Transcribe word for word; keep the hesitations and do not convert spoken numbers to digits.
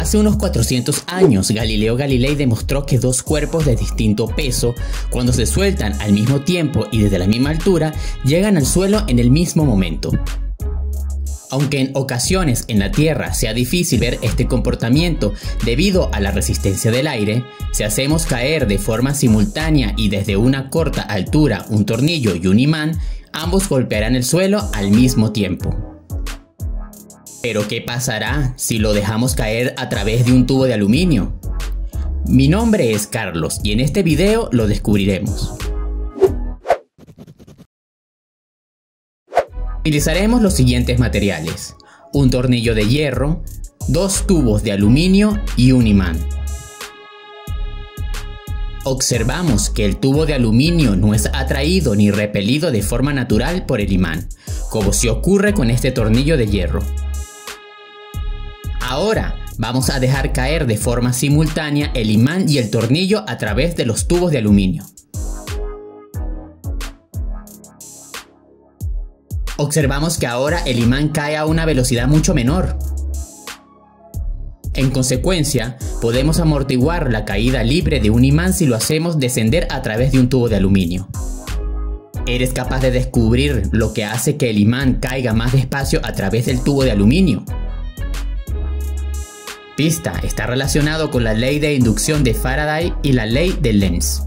Hace unos cuatrocientos años, Galileo Galilei demostró que dos cuerpos de distinto peso, cuando se sueltan al mismo tiempo y desde la misma altura, llegan al suelo en el mismo momento. Aunque en ocasiones en la Tierra sea difícil ver este comportamiento debido a la resistencia del aire, si hacemos caer de forma simultánea y desde una corta altura un tornillo y un imán, ambos golpearán el suelo al mismo tiempo. ¿Pero qué pasará si lo dejamos caer a través de un tubo de aluminio? Mi nombre es Carlos y en este video lo descubriremos. Utilizaremos los siguientes materiales: un tornillo de hierro, dos tubos de aluminio y un imán. Observamos que el tubo de aluminio no es atraído ni repelido de forma natural por el imán, como si ocurre con este tornillo de hierro. Ahora vamos a dejar caer de forma simultánea el imán y el tornillo a través de los tubos de aluminio. Observamos que ahora el imán cae a una velocidad mucho menor. En consecuencia, podemos amortiguar la caída libre de un imán si lo hacemos descender a través de un tubo de aluminio. ¿Eres capaz de descubrir lo que hace que el imán caiga más despacio a través del tubo de aluminio? Pista: está relacionado con la ley de inducción de Faraday y la ley de Lenz.